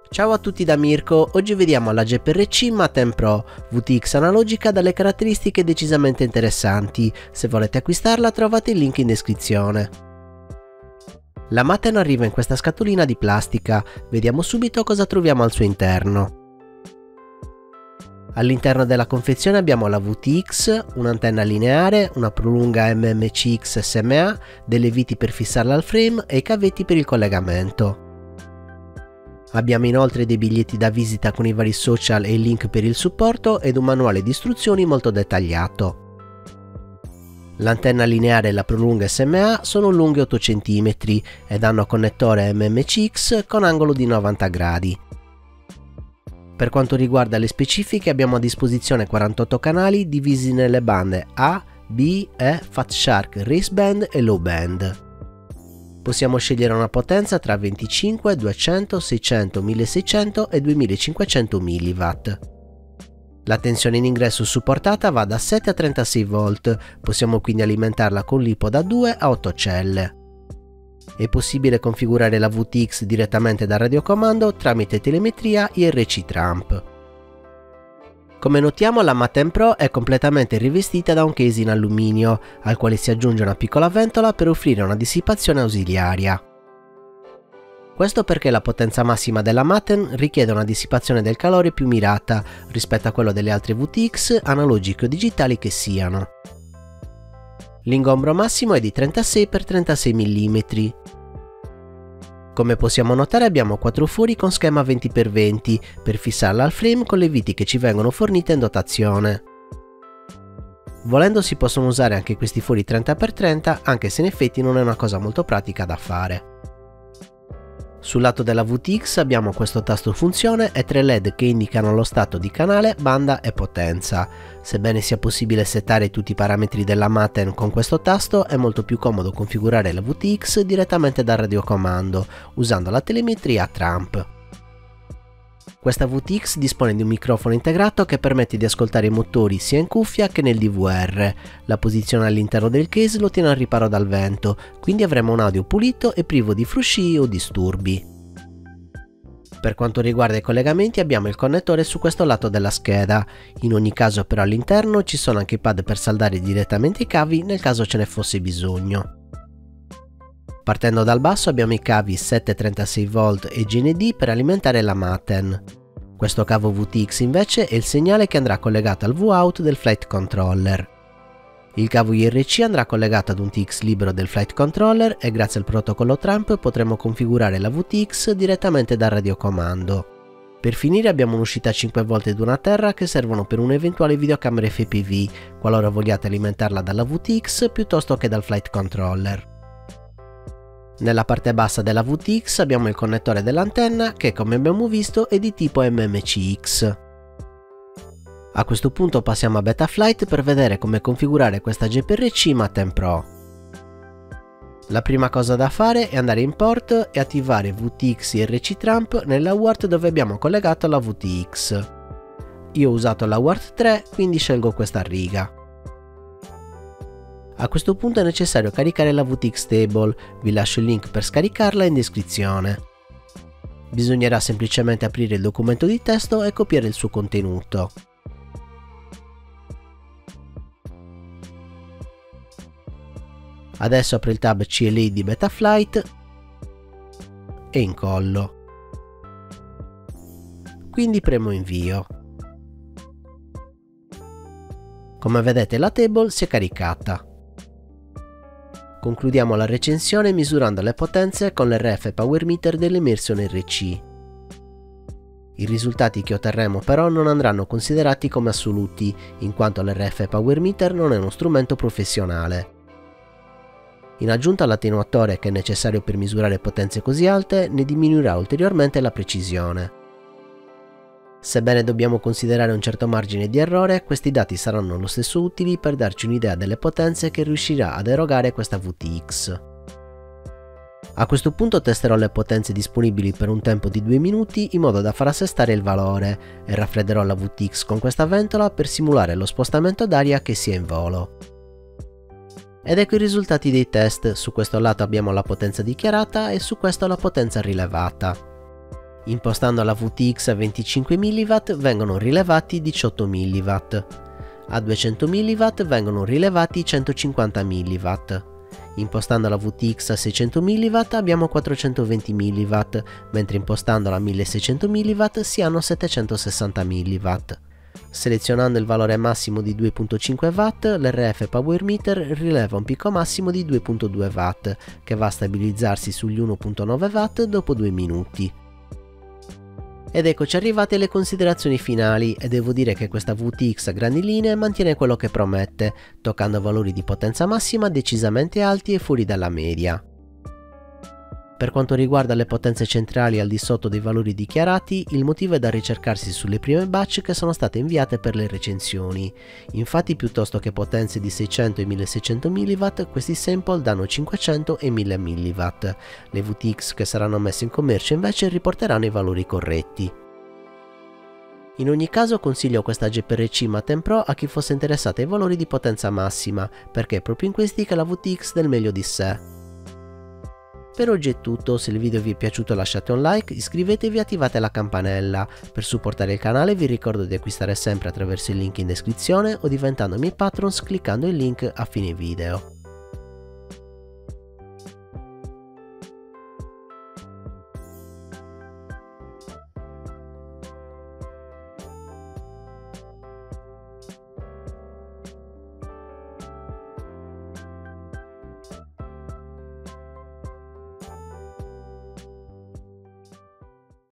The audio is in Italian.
Ciao a tutti da Mirko, oggi vediamo la GPRC Maten Pro VTX analogica dalle caratteristiche decisamente interessanti. Se volete acquistarla trovate il link in descrizione. La Maten arriva in questa scatolina di plastica, vediamo subito cosa troviamo al suo interno. All'interno della confezione abbiamo la VTX, un'antenna lineare, una prolunga MMCX SMA, delle viti per fissarla al frame e i cavetti per il collegamento. Abbiamo inoltre dei biglietti da visita con i vari social e il link per il supporto ed un manuale di istruzioni molto dettagliato. L'antenna lineare e la prolunga SMA sono lunghe 8 cm ed hanno connettore MMCX con angolo di 90 gradi. Per quanto riguarda le specifiche abbiamo a disposizione 48 canali divisi nelle bande A, B, E, Fat Shark, Race Band e Low Band. Possiamo scegliere una potenza tra 25, 200, 600, 1600 e 2500 mW. La tensione in ingresso supportata va da 7 a 36 V, possiamo quindi alimentarla con LiPo da 2 a 8 celle. È possibile configurare la VTX direttamente dal radiocomando tramite telemetria IRC Tramp. Come notiamo la Maten Pro è completamente rivestita da un case in alluminio, al quale si aggiunge una piccola ventola per offrire una dissipazione ausiliaria. Questo perché la potenza massima della Maten richiede una dissipazione del calore più mirata rispetto a quello delle altre VTX, analogiche o digitali che siano. L'ingombro massimo è di 36 x 36 mm. Come possiamo notare abbiamo 4 fori con schema 20x20 per fissarla al frame con le viti che ci vengono fornite in dotazione. Volendo si possono usare anche questi fori 30x30, anche se in effetti non è una cosa molto pratica da fare. Sul lato della VTX abbiamo questo tasto funzione e 3 LED che indicano lo stato di canale, banda e potenza. Sebbene sia possibile settare tutti i parametri della Maten con questo tasto, è molto più comodo configurare la VTX direttamente dal radiocomando, usando la telemetria Tramp. Questa VTX dispone di un microfono integrato che permette di ascoltare i motori sia in cuffia che nel DVR. La posizione all'interno del case lo tiene al riparo dal vento, quindi avremo un audio pulito e privo di frusci o disturbi. Per quanto riguarda i collegamenti abbiamo il connettore su questo lato della scheda, in ogni caso però all'interno ci sono anche i pad per saldare direttamente i cavi nel caso ce ne fosse bisogno. Partendo dal basso abbiamo i cavi 736 V e GND per alimentare la Maten. Questo cavo VTX invece è il segnale che andrà collegato al V-Out del Flight Controller. Il cavo IRC andrà collegato ad un TX libero del Flight Controller e grazie al protocollo Tramp potremo configurare la VTX direttamente dal radiocomando. Per finire abbiamo un'uscita 5 V ed una terra che servono per un'eventuale videocamera FPV, qualora vogliate alimentarla dalla VTX piuttosto che dal Flight Controller. Nella parte bassa della VTX abbiamo il connettore dell'antenna che, come abbiamo visto, è di tipo MMCX. A questo punto passiamo a Betaflight per vedere come configurare questa GPRC Maten Pro. La prima cosa da fare è andare in port e attivare VTX IRC Tramp nella UART dove abbiamo collegato la VTX. Io ho usato la UART 3, quindi scelgo questa riga. A questo punto è necessario caricare la VTX Table, vi lascio il link per scaricarla in descrizione. Bisognerà semplicemente aprire il documento di testo e copiare il suo contenuto. Adesso apro il tab CLI di Betaflight e incollo. Quindi premo invio. Come vedete la table si è caricata. Concludiamo la recensione misurando le potenze con l'RF Power Meter dell'Emerson RC. I risultati che otterremo però non andranno considerati come assoluti, in quanto l'RF Power Meter non è uno strumento professionale. In aggiunta all'attenuatore che è necessario per misurare potenze così alte, ne diminuirà ulteriormente la precisione. Sebbene dobbiamo considerare un certo margine di errore, questi dati saranno lo stesso utili per darci un'idea delle potenze che riuscirà ad erogare questa VTX. A questo punto testerò le potenze disponibili per un tempo di 2 minuti in modo da far assestare il valore e raffredderò la VTX con questa ventola per simulare lo spostamento d'aria che sia in volo. Ed ecco i risultati dei test, su questo lato abbiamo la potenza dichiarata e su questo la potenza rilevata. Impostando la VTX a 25 mW vengono rilevati 18 mW, a 200 mW vengono rilevati 150 mW, impostando la VTX a 600 mW abbiamo 420 mW, mentre impostandola a 1600 mW si hanno 760 mW. Selezionando il valore massimo di 2.5 W, l'RF Power Meter rileva un picco massimo di 2.2 W, che va a stabilizzarsi sugli 1.9 W dopo 2 minuti. Ed eccoci arrivati alle considerazioni finali, e devo dire che questa VTX a grandi linee mantiene quello che promette, toccando valori di potenza massima decisamente alti e fuori dalla media. Per quanto riguarda le potenze centrali al di sotto dei valori dichiarati, il motivo è da ricercarsi sulle prime batch che sono state inviate per le recensioni. Infatti, piuttosto che potenze di 600 e 1600 mW, questi sample danno 500 e 1000 mW. Le VTX che saranno messe in commercio invece riporteranno i valori corretti. In ogni caso consiglio questa GPRC Maten Pro a chi fosse interessato ai valori di potenza massima, perché è proprio in questi che la VTX dà il meglio di sé. Per oggi è tutto, se il video vi è piaciuto lasciate un like, iscrivetevi e attivate la campanella. Per supportare il canale vi ricordo di acquistare sempre attraverso il link in descrizione o diventando miei patrons cliccando il link a fine video.